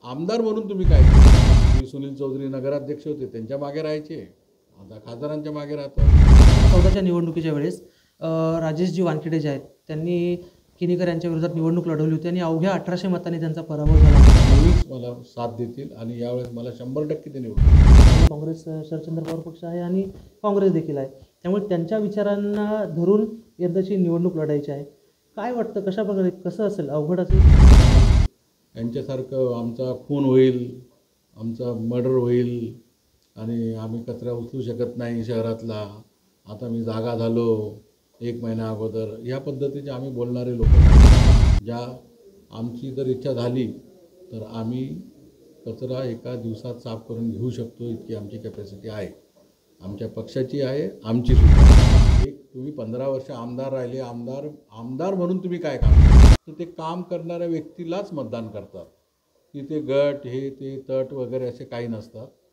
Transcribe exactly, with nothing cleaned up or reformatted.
आमदार म्हणून तुम्ही काय केलं? तुम्ही सुनील चौधरी नगराध्यक्ष होते, त्यांच्या मागे राहायचे, आता खासदारांच्या मागे राहतात. चौदाच्या निवडणुकीच्या वेळेस अ, राजेशजी वानखेडे जे आहेत त्यांनी किनीकर यांच्या विरोधात निवडणूक लढवली होती आणि अवघ्या अठराशे मतांनी त्यांचा पराभव झाला. नेहमीच मला साथ देतील आणि यावेळेस मला शंभर टक्के ते निवडतील. काँग्रेस अ, शरदचंद्र पवार पक्ष आहे आणि काँग्रेस देखील आहे, त्यामुळे त्यांच्या विचारांना धरून यंदाची निवडणूक लढायची आहे. काय वाटतं, कशा प्रकारे कसं असेल, अवघड असेल? यांच्यासारखं आमचा खून होईल, आमचा मर्डर होईल आणि आम्ही कचरा उचलू शकत नाही शहरातला, आता मी जागा झालो एक महिना अगोदर, या पद्धतीचे आम्ही बोलणारे लोक नाही. ज्या आमची जर इच्छा झाली तर आम्ही कचरा एका दिवसात साफ करून घेऊ शकतो, इतकी आमची कॅपॅसिटी आहे. आमच्या पक्षाची आहे, आमची सुद्धा. एक तुम्ही पंधरा वर्ष आमदार राहिले, आमदार आमदार म्हणून तुम्ही काय काम केलं? तर ते काम करणाऱ्या व्यक्तीलाच मतदान करतात. तिथे गट हे ते तट वगैरे असे काही नसतात.